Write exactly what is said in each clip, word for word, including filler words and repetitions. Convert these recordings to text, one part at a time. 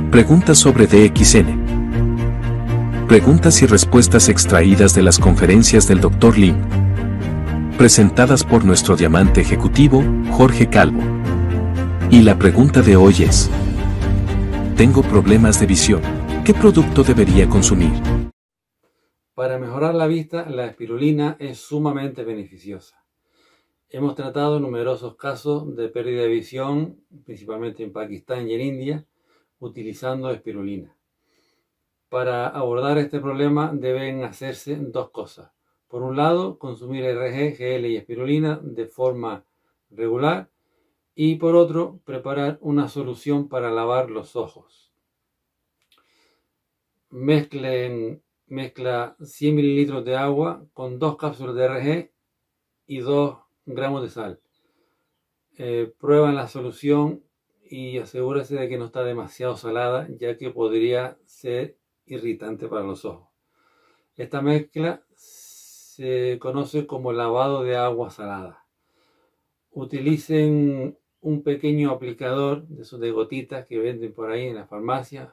Preguntas sobre D X N. Preguntas y respuestas extraídas de las conferencias del doctor Lim. Presentadas por nuestro diamante ejecutivo, Jorge Calvo. Y la pregunta de hoy es: tengo problemas de visión. ¿Qué producto debería consumir? Para mejorar la vista, la espirulina es sumamente beneficiosa. Hemos tratado numerosos casos de pérdida de visión, principalmente en Pakistán y en India, utilizando espirulina. Para abordar este problema deben hacerse dos cosas. Por un lado, consumir R G, G L y espirulina de forma regular. Y por otro, preparar una solución para lavar los ojos. Mezclen, mezcla cien mililitros de agua con dos cápsulas de R G y dos gramos de sal. Eh, prueban la solución y asegúrese de que no está demasiado salada, ya que podría ser irritante para los ojos. Esta mezcla se conoce como lavado de agua salada. Utilicen un pequeño aplicador de esos de gotitas que venden por ahí en la farmacia,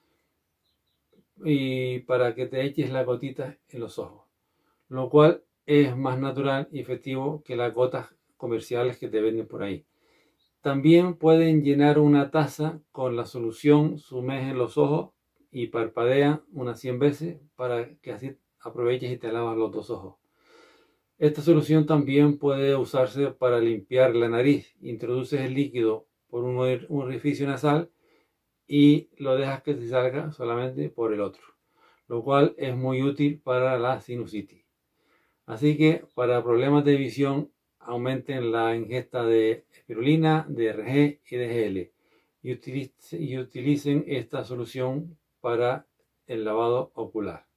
y para que te eches las gotitas en los ojos, lo cual es más natural y efectivo que las gotas comerciales que te venden por ahí. También pueden llenar una taza con la solución, sumergen los ojos y parpadean unas cien veces para que así aproveches y te lavas los dos ojos. Esta solución también puede usarse para limpiar la nariz. Introduces el líquido por un, un orificio nasal y lo dejas que se salga solamente por el otro, lo cual es muy útil para la sinusitis. Así que para problemas de visión, aumenten la ingesta de espirulina, de R G y de G L y utilicen, y utilicen esta solución para el lavado ocular.